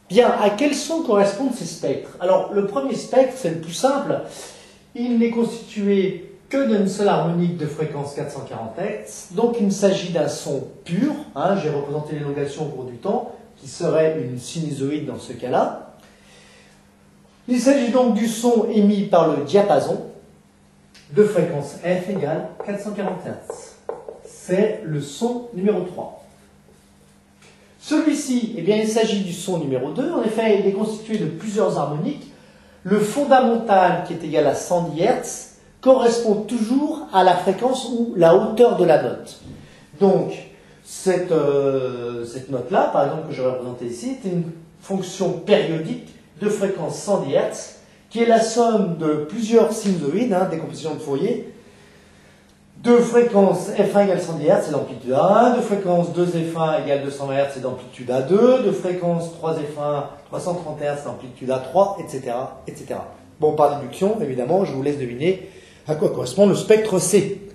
Bien, à quels son correspondent ces spectres? Alors, le premier spectre, c'est le plus simple. Il n'est constitué que d'une seule harmonique de fréquence 440 Hz. Donc, il s'agit d'un son pur. Hein, j'ai représenté l'élongation au cours du temps, qui serait une sinusoïde dans ce cas-là. Il s'agit donc du son émis par le diapason de fréquence F égale 440 Hz. C'est le son numéro 3. Celui-ci, eh bien, il s'agit du son numéro 2. En effet, il est constitué de plusieurs harmoniques. Le fondamental, qui est égal à 110 Hz, correspond toujours à la fréquence ou la hauteur de la note. Donc, cette note-là, par exemple, que je vais représenter ici, est une fonction périodique de fréquence 110 Hz, qui est la somme de plusieurs sinusoïdes, décomposition de Fourier, de fréquence F1 égale 110 Hz, c'est d'amplitude A1, de fréquence 2F1 égale 220 Hz, c'est d'amplitude A2, de fréquence 3F1, 330 Hz, d'amplitude A3, etc., etc. Bon, par déduction, évidemment, je vous laisse deviner à quoi correspond le spectre C.